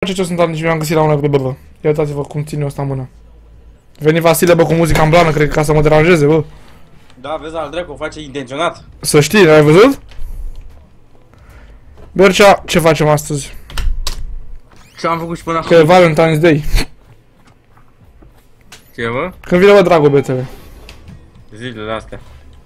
face ce sunt nici mi-am găsit la una de bă. Ia uitați-vă cum ține ăsta în mână. Veni Vasile, bă, cu muzica în blană, cred că ca să mă deranjeze, bă. Da, vezi, al dracu, o face intenționat. Să știi, ai văzut? Bercea, ce facem astăzi? Ce am făcut și până acum? Că e Valentine's Day. Ce, bă? Când vine, bă, dragobetele. Zilele astea.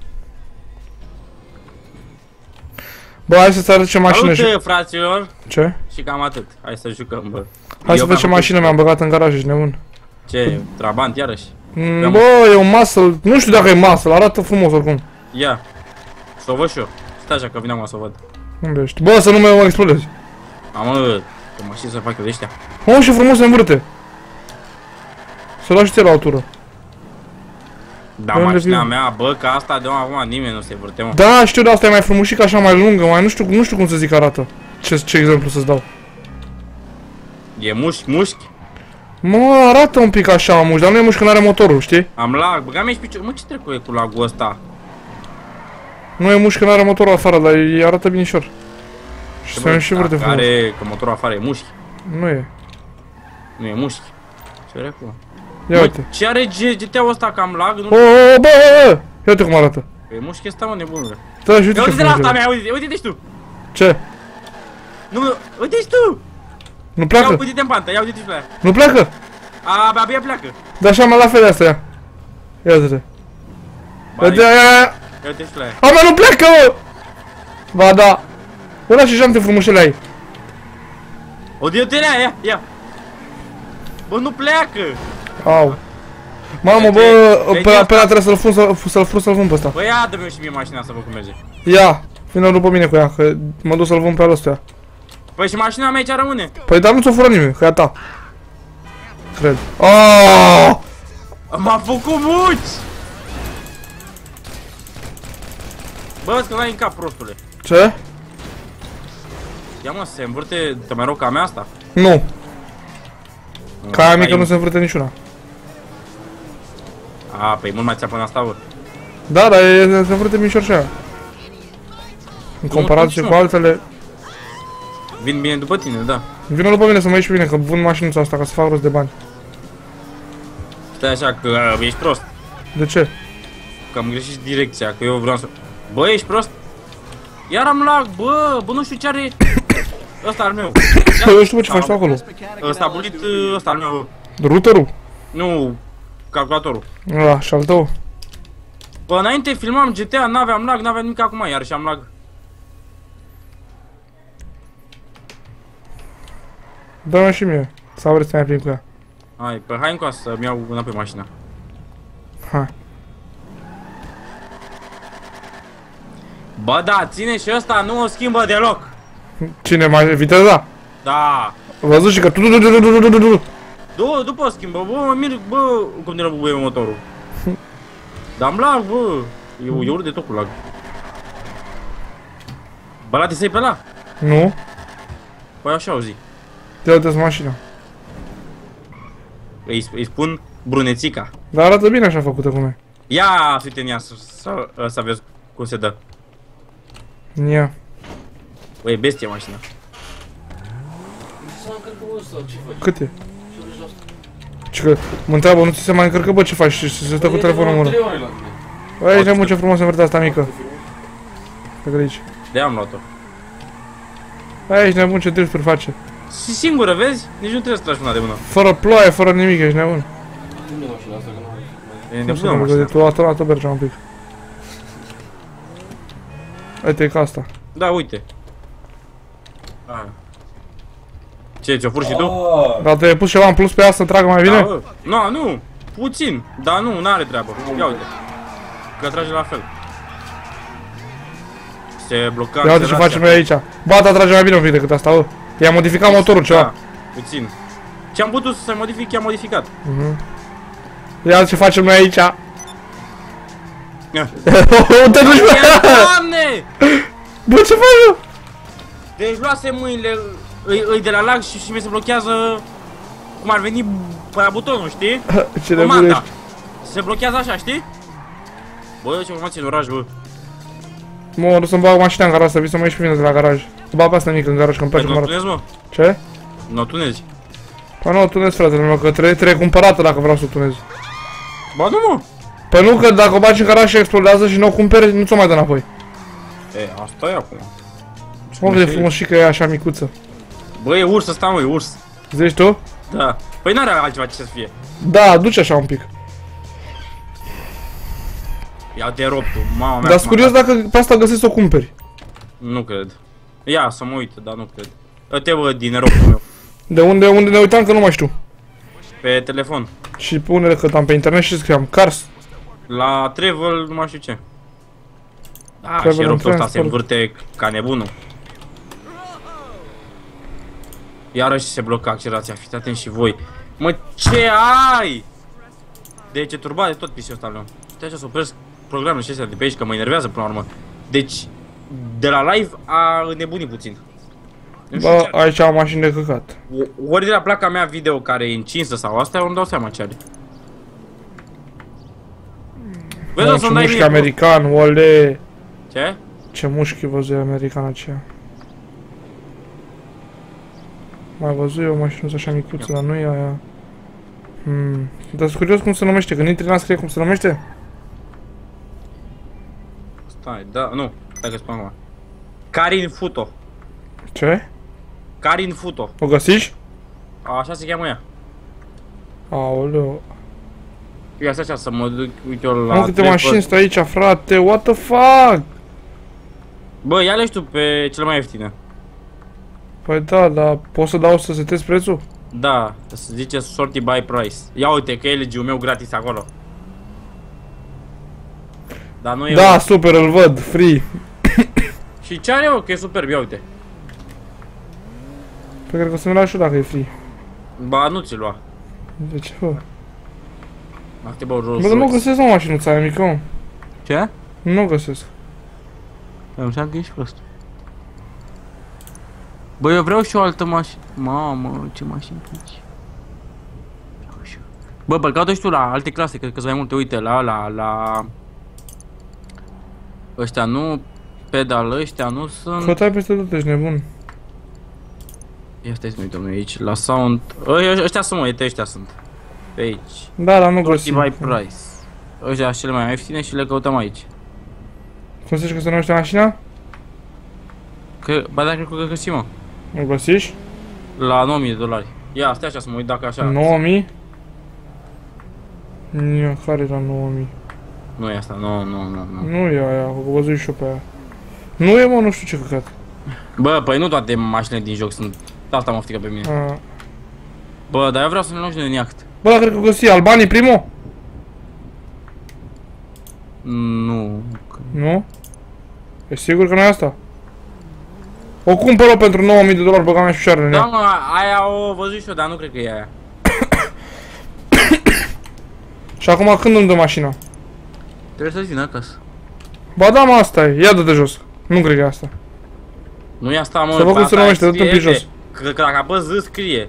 Bă, hai să-ți arăt ce mașină. Salut, fraților! Ce? Și cam atât. Hai să jucăm, bă. Hai să vezi ce mașină mi-am băgat în garaj, ești nebun. Ce, Trabant, iarăși? Bă, e un muscle, nu știu dacă e muscle, arată frumos oricum. Ia. Să o văd și eu. Stai așa că vine acum să o văd. Unde ești? Bă, să nu mă explodezi. Mamă, ce mașini să fac eu de ăștia. Mă, și frumos se învârte. Să lași ție la altură. Da, mașina mea, bă, că asta de acum nimeni nu se vârte, mă. Da, știu, dar asta e mai frumușică, așa mai lungă, mai nu știu cum să zic arată. Ce exemplu să-ți dau? E mușchi? Mă, arată un pic așa, mușchi, dar nu e mușchi când are motorul, știi? Am lag, băga mi-și picior. Mă, ce trecu e cu lagul ăsta? Nu e mușchi când are motorul afară, dar îi arată binișor. Și se și vârte frumos. Are, că motorul afară e mușchi. Nu e. Nu e mușchi. Ce recu? Ia uite. Ce are GTA-ul ăsta că am lag? Bă! Ia uite cum arată. E mușchi ăsta, mă, nebunule. Da, și uite ce uite la asta frumos. mea, uite-te și tu. Ce? Nu, uite-și tu. Nu pleacă? Ia uite-te în pantă, ia uite-te și pe aia. Nu pleacă? Abia pleacă. Da, așa mă la fel de asta, ia. Ia uite-te. Ia uite-te și la aia. A, mă, nu pleacă, mă! Ba, da. Ăla și jante frumușele ai. O diotenea, ia. Bă, nu pleacă. Au. Mamă, bă, pe ăla trebuie să-l vând pe ăsta. Bă, ia dă-mi și mie mașina să văd cum merge. Ia, vină după mine cu ea, că mă duc să-l vând pe al ăstuia. Păi și mașina mea aici rămâne. Păi dar nu ți-o fură nimeni, că e a ta. Cred. Aaaa! M-a făcut muci! Bă, vezi că n-ai în cap, prostule. Ce? Ia mă, se învârte mai rău ca a mea asta? Nu. Ca aia mică nu se învârte niciuna. A, păi mult mai țeapă în asta, bă. Da, dar se învârte mișor și aia. În comparație cu altele. Vin bine după tine, da. Vină după mine să mă ieși pe mine, că vând mașinuța asta ca să fac rost de bani. Stai așa că ești prost. De ce? Că am greșit direcția, că eu vreau să... Bă, ești prost? Iar am lag, bă, nu știu ce are... Ăsta al meu. Eu știu, bă, ce faci tu acolo? Ăsta a bulit, ăsta al meu. Routerul? Nu, calculatorul. Da, și al tău. Bă, înainte filmam GTA, n-aveam lag, n-aveam nimic, acum iarăși am lag. Dă-mă și mie, sau vrei să mai plin cu ea? Hai, păi hai încoa să-mi iau înapoi mașina. Hai. Bă, da, ține și ăsta, nu o schimbă deloc. Cine mai viteza? Da. Văzut și că După schimbă, bă, mă mir, bă, cum de bubuie motorul. Dar-mi lag, bă. E urât de tot cu lag. Bă, la te pe ăla? Nu. Păi așa o zi. Ia uite-ți mașina. Îi spun brunețica. Dar arată bine așa făcută cum e. Ia, uite în ea să vezi cum se dă. Ia. Bă, e bestie mașina. Cât e? Și că mă întreabă, nu ți se mai încărcă, bă, ce faci? Și se stă cu telefonul în mână. Băi, ești nebun, ce frumos se învârte asta mică. Pe aici. De-aia am luat-o. Băi, ești nebun, ce drifturi face. Și singură, vezi? Nici nu trebuie să tragi mâna de mână. Fără ploaie, fără nimic, ești nebun. E Nu se nebună mai mașina. tu la Bercea un pic. Uite, e ca asta. Da, uite. Aia. Ce, ți-o furi și tu? Dar te-ai pus ceva în plus pe ea să tragă mai bine? Da, bă. Nu, puțin. Dar nu, n-are treabă. Ia uite. Că trage la fel. Se blochează. Ia uite ce facem noi aici. Ba, dar trage mai bine un pic decât asta, bă. I-a modificat motorul ceva. Da, puțin. Ce-am putut să modific, i-am modificat. Ia ce facem noi aici. Ia. Te duci, bă! Doamne! Bă, ce faci, bă? Deci luase mâinile, îi de la lag și mi se blochează cum ar veni pe la butonul, știi? Ce nebun ești. Se blochează așa, știi? Bă, ce formație în oraș, bă. Mă, nu să-mi bag mașina în garaj, să vii să mă ieși pe mine de la garaj. Să bag pe asta mică în garaj, că-mi place cum arată. Mă? Ce? Nu tunezi. Păi nu o tunez, fratele meu, că trebuie cumpărată dacă vreau să o tunez. Ba nu, mă. Păi nu, că dacă o bagi în garaj și explodează și nu o cumperi, nu ți-o mai dă înapoi. E, asta e acum. Mă, cât de frumos și că e așa micuță. Bă, e urs ăsta, mă, e urs. Zici tu? Da. Păi n-are altceva ce să fie. Da, duce așa un pic. Ia-te rog tu, mama mea. Dar sunt curios dacă pe asta găsești să o cumperi. Nu cred. Ia, să mă uit, dar nu cred. Uite, bă, din ropul meu. De unde ne uitam că nu mai știu. Pe telefon. Și pe unele căutam pe internet și scriam Cars. La Travel, nu mai știu ce. Da, Travel și and ropul ăsta se Transport. învârte ca nebunul. Iarăși se blocă accelerația, fiți atenți și voi. Mă, ce ai? Deci e turbat de tot PC-ul ăsta, meu. Stai așa să opresc programele și astea de pe aici, că mă enervează până la urmă. Deci, de la live a înnebunit puțin. Nu știu Bă, ce are. aici am mașini de căcat. Ori de la placa mea video care e încinsă sau asta, eu îmi dau seama ce are. Vezi, o Mă, ce să-mi dai mușchi mie, bă. american, ole. Ce? Ce mușchi văzui american aceea. Mai văzui o mașină așa micuță, dar nu e aia. Dar sunt curios cum se numește, când intri n-a scrie cum se numește? Stai, da, nu, stai că spun acum. Karin Futo. Ce? Karin Futo. O găsiși? Așa se cheamă ea. Aoleu. Eu asta așa să mă duc, uite eu la... Mă, câte mașini stă aici, frate, what the fuck? Bă, ia-le și tu pe cele mai ieftine. Păi da, dar poți să dau să setezi prețul? Da, se zice sorti by price. Ia uite că e LG-ul meu gratis acolo. Dar nu e... Da, super, îl văd, free. Și ce are eu? Că e superb, ia uite. Păi cred că o să-mi lași și eu dacă e free. Ba, nu ți-l lua. De ce, bă? Acte bă, Rolls Bă, dar nu Royce. găsesc o mașinuța aia mică, mă. Ce? Nu găsesc. Eu înseamnă că ești prost. Bă, eu vreau și o altă mașină. Mamă, ce mașini pici. Bă, bălcat-o și tu la alte clase, cred că sunt mai multe. Uite, la... Ăștia nu... Pedal, ăștia nu sunt... Căutai peste tot, ești nebun. Ia stai să ne uităm noi aici, la sound... Ăștia sunt, mă, uite, ăștia sunt. Pe aici. Da, dar nu Sorti găsim. by price. Ăștia sunt cele mai ieftine și le căutăm aici. Cum zici că se numește mașina? Că, ba da, cred că găsim, mă. Nu găsiși? La $9.000. Ia, stai așa să mă uit dacă așa... 9000? Ia, care era 9000? Nu e asta, nu. Nu e aia, o văzui și eu pe aia. Nu e, mă, nu știu ce căcat. Bă, păi nu toate mașinile din joc sunt... Asta mă frică pe mine. A. Bă, dar eu vreau să ne luăm și noi în iaht. Bă, dar cred că o găsi Albanii primul? Nu. Nu? E sigur că nu e asta? O cumpăr-o pentru $9000, băga mea și picioarele în Da, ea. mă, aia o văzut și eu, dar nu cred că e aia. Și acum când îmi dă mașina? Trebuie să-ți vină acasă. Ba da, mă, asta e. Ia dă-te jos. Nu cred că e asta. Nu e asta, mă. Să văd cum pe se asta numește, dă-te un pic scrie, jos. Că dacă apăs Z scrie.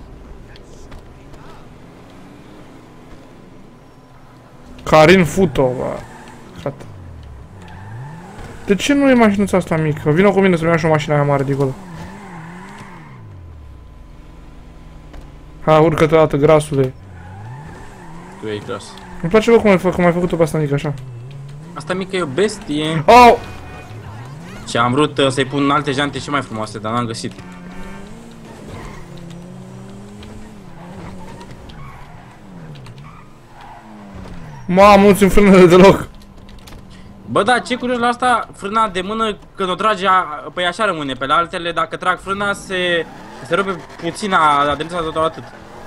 Karin Futo, bă. Gata. De ce nu e mașinuța asta mică? Vină cu mine să-mi iau și o mașină aia mare de acolo. Ha, urcă-te o dată, grasule. Tu ești gras. Îmi place, bă, cum ai făcut-o pe asta mică, așa. Asta mică e o bestie. Au! Și am vrut să-i pun alte jante și mai frumoase, dar n-am găsit. Mamă, nu țin frânele deloc. Bă, da, ce curios la asta, frâna de mână, când o trage, păi așa rămâne, pe la altele, dacă trag frâna, se rupe puțin aderența tot atât.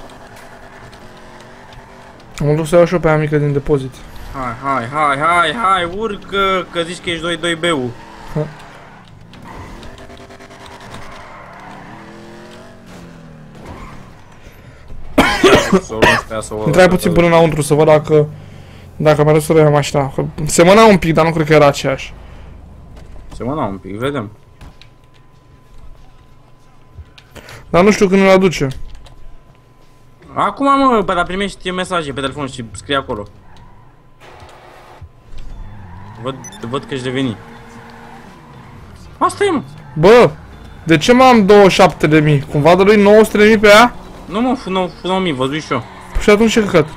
Am dus să iau și eu pe aia mică din depozit. Hai, urcă, că zici că ești 2-2-B-ul. Intrai puțin până înăuntru să văd dacă mi-a dus să ia mașina. Semăna un pic, dar nu cred că era aceeași. Semăna un pic, vedem. Dar nu știu când îl aduce. Acum, mă, dar primești mesaje pe telefon și scrie acolo. Văd că ești reveni. Asta e, mă. Bă! De ce m-am 27.000? Cumva de lui 900.000 pe ea? Nu mă, 9.000, văzui și eu. Și atunci ce căcat?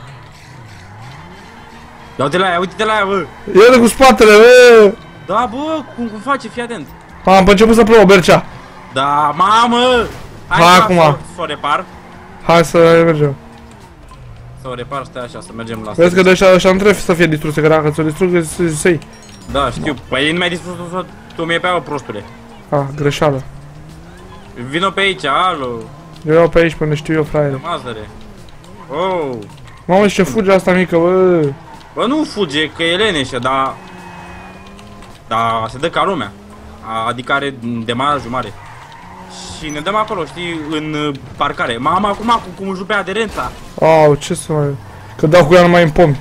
Ia uite la aia, uite-te la aia, bă! Ia de cu spatele, bă! Da, bă, cum face, fii atent. Am început să plouă, Bercea. Da, mamă! Hai acum. Să o repar. Hai să mergem. Să o repar, stai așa, să mergem la Vezi că de ăștia nu trebuie să fie distruse, că dacă ți-o distrug, să-i. Da, știu. Păi nu mi-ai distrus tu mie pe aia, prostule. Ah, greșeală. Vino pe aici, alo. Eu iau pe aici până știu eu, fraiere. Mazăre. Oh. Mamă, ce fuge asta mică, bă. Bă, nu fuge, că e leneșă, dar... Dar se dă ca lumea. Adică are de marajul mare. Și ne dăm acolo, știi, în parcare. Mama, acum, cum își rupe aderența. Au, ce să mai... Că dau cu ea numai în pomi.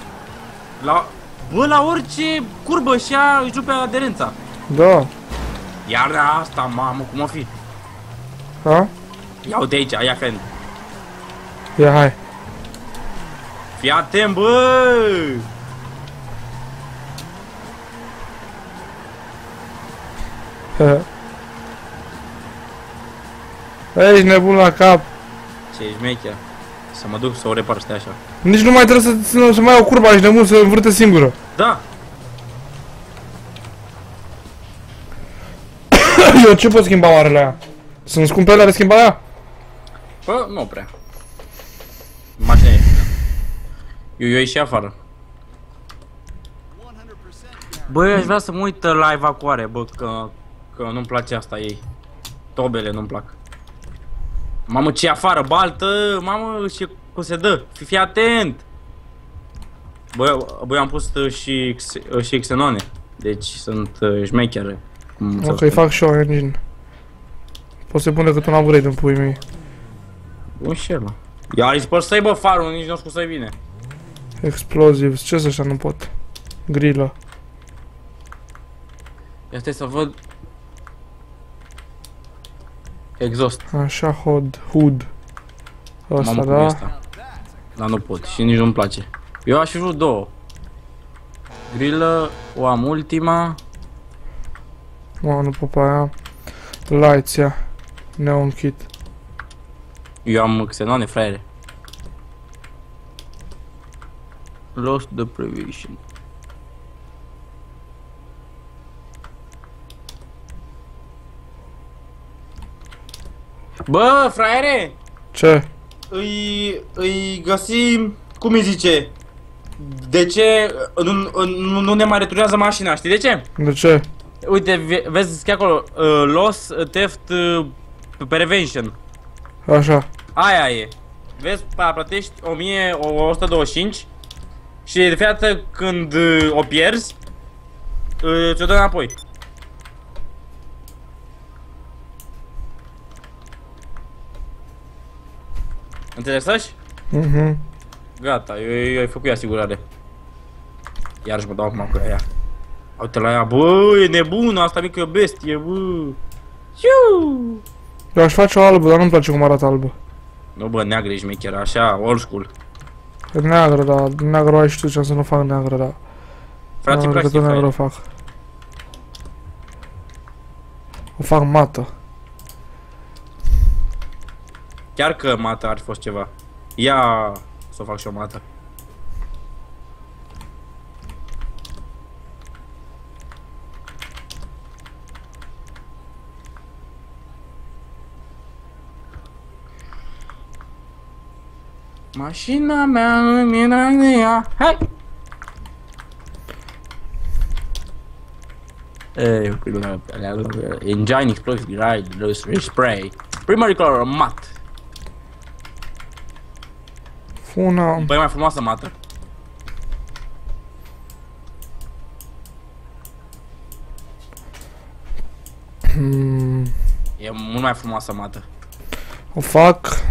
Bă, la orice curbă și ea își rupe aderența. Da. Iar asta, mamă, cum o fi? Ha? Ia uite aici, ia fan. Ia, hai. Fii atent, bă! Ești nebun la cap. Ce ești mecher? Să mă duc să o repar, stai așa. Nici nu mai trebuie să mai iau curba, ești nebun să învârte singură. Da! Eu ce pot schimba oarele aia? Sunt scumpele de schimba aia? Bă, nu prea. Mașina e. Eu ieși afară. Băi, aș vrea să mă uit la evacuare, bă, că nu-mi place asta ei. Tobele nu-mi plac. Mamă, ce afară, baltă, mamă, ce cum se dă, fii atent! Băi, am pus și xenone, deci sunt șmechere. Ok, fac și eu engine. Poți să-i pun decât un upgrade în puii mei. Bun și ăla. Iar îi spărsai, bă, farul, nici nu știu să-i vine. Explosives, ce să-așa nu pot? Grilă. Ia stai să văd. Exhaust. Așa, hood. Asta, Mamă, cum e asta. Dar nu pot și nici nu-mi place. Eu aș fi vrut două. Grilă, o am ultima. Mă, nu pot pe aia. Lights, ia. Neon kit. Eu am xenone, fraiere. Lost the prevision. Bă, fraiere! Ce? Îi găsim, cum îi zice? De ce nu ne mai returnează mașina, știi de ce? De ce? Uite, vezi că acolo, loss, theft, prevention. Așa. Aia e. Vezi, plătești 1125 și de fiecare dată când o pierzi, ți-o dă înapoi. Înțelegi? Mhm. Gata, eu ai făcut asigurare. Iarăși mă dau acum cu ea. Uite la ea, bă, e nebună, asta mică e o bestie, bă. Iuu! Eu aș face o albă, dar nu-mi place cum arată albă. Nu, bă, neagră ești mecher, așa, old school. E neagră, da. Neagră ai și tu ce să nu fac neagră, da. Frate, practic, neagră o fac. O fac mată. Chiar că mată ar fi fost ceva. Ia să o fac și o mată. Mașina mea în ea. Hai! Engine explosive ride, spray. Primary color, mat. Funa. Băi, mai frumoasă mată. E mult mai frumoasă mată. O fac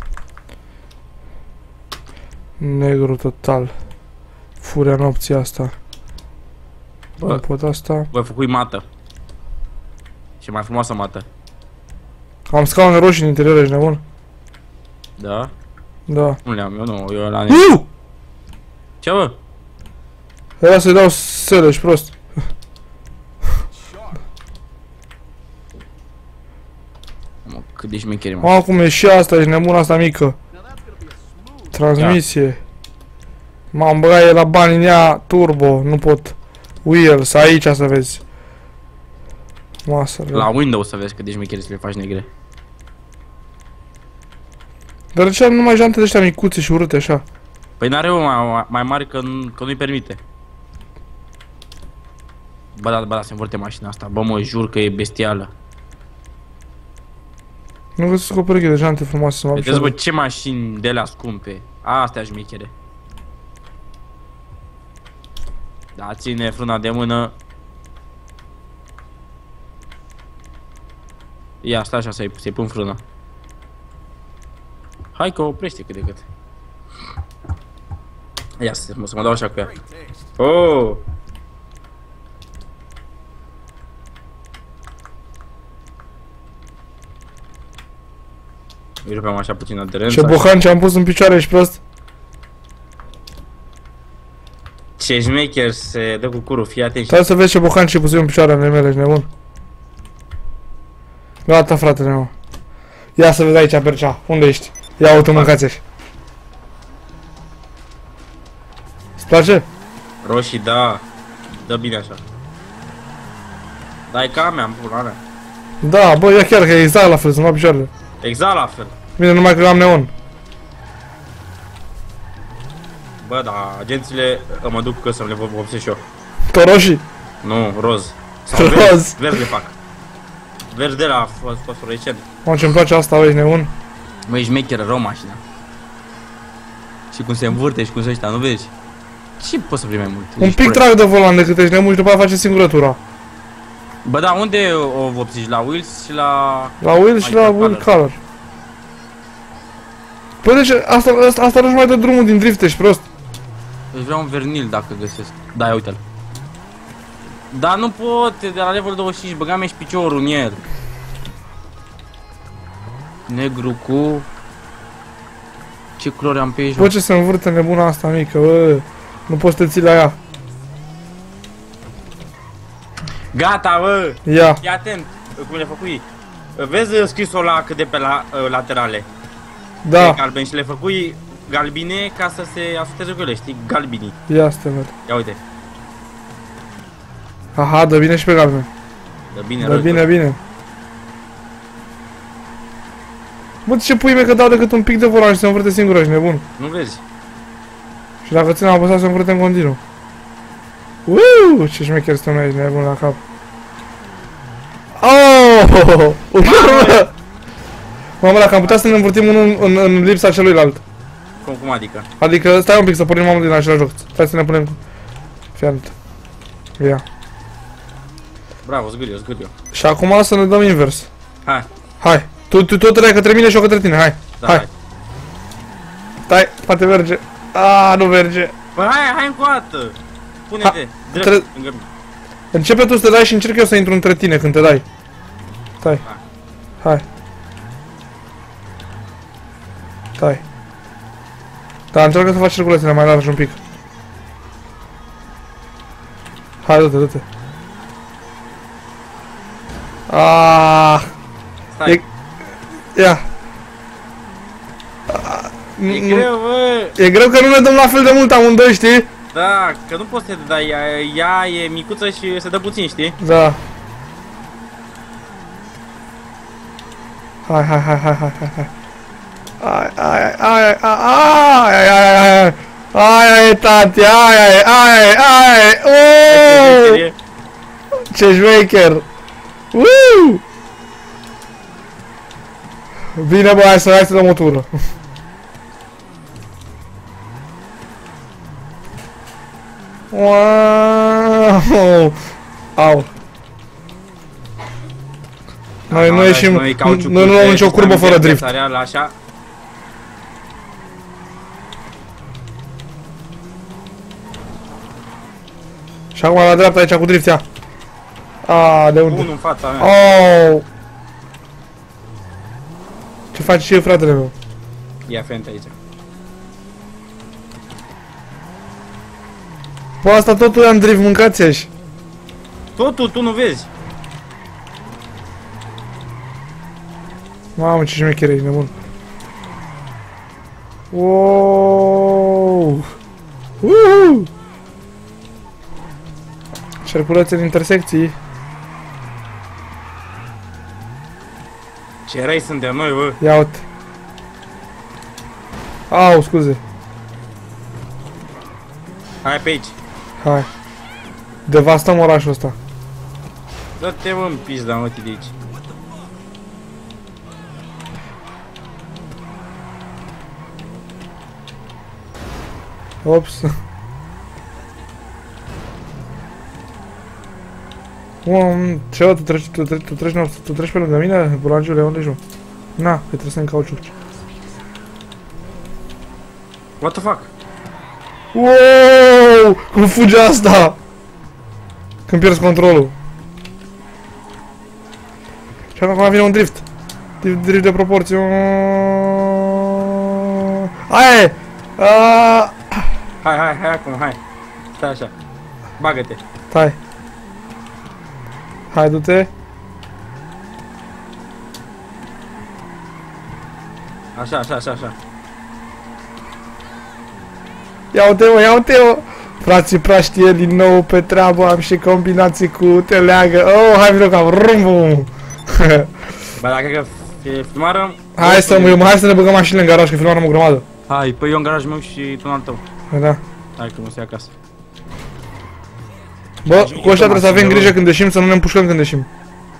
negru total. Furia nopții asta. Bă. Nu pot asta. Băi, făcui mată. Și mai frumoasă mată. Am scaune roșii în interior, ești nebun? Da? Da. Nu le-am, eu nu, eu la Ce, bă? Era să-i dau sele, ești prost. Cât de șmecheri, mă. Mamă, cum e și asta, ești nebun asta mică. Transmisie. M-am băgat, e la bani în ea, turbo, nu pot. Wheels, aici să vezi. Masă. La Windows să vezi cât de șmecheri să le faci negre. Dar de ce am numai jante de ăștia micuțe și urâte așa? Păi n-are o mai mare că nu-i permite. Bă, da, se învârte mașina asta. Bă, mă jur că e bestială. Nu găsesc o pereche de jante frumoase să mă Vedeți, bă, ce mașini de alea scumpe. Astea șmechere. Da, ține frâna de mână. Ia, stai așa să-i pun frâna. Hai că oprește cât de cât. Ia să mă dau așa cu ea. Oh! Îi rupeam așa puțin aderența. Ce bohan ce am pus în picioare, ești prost? Ce șmecher se dă cu curul, fii atent. Stai să vezi ce bohan ce pus eu în picioare ale mele, ești nebun. Gata, fratele meu. Ia să vezi aici, Percea, unde ești? Ia uite, mâncați așa. Îți place? Roșii, da. Dă bine așa. Dai ca mea, în pula mea. Da, bă, ia chiar că e exact la fel, sunt la picioarele. Exact la fel. Bine, numai că eu am neon. Bă, da, agențiile mă duc că să-mi le vopsesc și eu. Tot roșii? Nu, roz. Sau Roz. Verde fac. Verde la fosforescent. Mă, ce-mi place asta, bă, ești nebun? Mă, ești mecheră rău mașina. Și cum se învârte și cum se ăștia, nu vezi? Ce poți să primești mai mult? Un pic trag de volan decât ești nebun și după aia face singurătura. Bă, da, unde o vopsici? La Wheels și la... La Wheel și la Wheel Color. Păi de ce? Asta nu-și mai dă drumul din drift, ești prost. Îți vreau un vernil dacă găsesc. Da, ia uite-l. Dar nu pot, de la level 25, băgam și piciorul în el. Negru cu... Ce culori am pe aici? Bă, ce se învârte nebuna asta mică, bă. Nu poți să te ții la ea. Gata, bă! Ia. Fii atent, cum le făcui. Vezi scrisul ăla cât de pe la laterale? Da. Galben și le făcui galbine ca să se asusteze cu ele, știi? Galbinii. Ia să te văd. Ia uite. Aha, dă bine și pe galben. Dă bine, Dă bine, bine. Bă, ce pui mie că dau decât un pic de volan și se învârte singur, ești nebun. Nu vezi? Și dacă țin apăsat se învârte în continuu. Uuu, ce șmecher stăm aici, nebun la cap. Oh, ușor, mă! Mamă, dacă am putea să ne învârtim unul în lipsa celuilalt. Cum adică? Adică, stai un pic să pornim mamă din același joc. Stai să ne punem... Fiant. Ia. Bravo, zgâriu. Și acum să ne dăm invers. Hai. Hai. Tu trebuie către mine și eu către tine, hai. Da, hai. Stai, poate merge. Nu merge. Bă, hai încoată. Pune-te, drept, lângă mine. Începe tu să te dai și încerc eu să intru între tine când te dai. Stai. Hai. Stai. Da, încearcă să faci circulațiile mai largi un pic. Hai, du-te. Stai. Ia. E greu, bă. E greu că nu ne dăm la fel de mult amândoi, știi? Da, că nu poți să te dai, ea e micuță și se dă puțin, știi? Da. Hai. Ai, tati, ai. Oh! Ce șmecher. Bine, bă, hai să dăm o tură. Wow! Au. Noi nu ieșim, noi nu luăm nicio curbă fără drift. Așa. Și acum la dreapta aici cu drift, ia. De unde? Unul în fața mea. Oh! Ce faci și eu, fratele meu? Ia fente aici. Bă, asta totul e în drift, mâncați aici. Totul, tu nu vezi. Mamă, ce șmecher e, nebun. Wow! Circulați în intersecții. Ce răi suntem noi, bă. Ia uite. Au, scuze. Hai pe aici. Hai. Devastăm orașul ăsta. Dă-te mă în pizda, mă, de aici. Ops. Ce, tu treci pe lângă mine, bulangiule, unde ești, mă? Na, că trebuie să-mi cauciuc. What the fuck? Wow! Cum fuge asta? Când pierzi controlul. Și acum vine un drift. Drift de proporție. Aia e! Hai acum, hai. Stai așa. Bagă-te. Stai. Hai, du-te. Așa. Ia uite, mă, ia uite, mă. Frații praștie din nou pe treabă, am și combinații cu teleagă. Oh, hai vino cam rumbum. Bă, dacă că filmarăm... Hai să ne băgăm mașinile în garaj, că filmarăm o grămadă. Hai, păi eu în garajul meu și tu în al tău. Da. Hai că mă să ia acasă. Bă, cu ăștia trebuie să avem grijă când ieșim, să nu ne împușcăm când ieșim.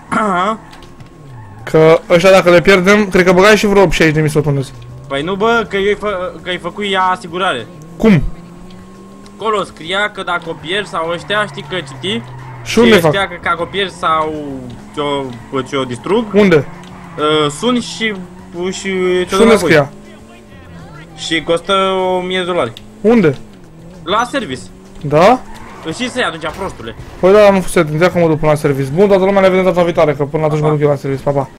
Că ăștia dacă le pierdem, cred că băgai și vreo 60.000 să o tonezi. Păi nu, bă, că i-ai făcut ea asigurare. Cum? Acolo scria că dacă o pierzi sau ăștia, știi că citi? Și unde fac? Scria că dacă o pierzi sau ți-o distrug, Unde? suni și Și unde scria? Și costă $1000. Unde? La service. Da? Și să-i atunci, prostule. Păi da, nu fusese, gândea că mă duc până la service. Bun, toată lumea ne vedem data viitoare, că până atunci mă duc eu la service, pa, pa.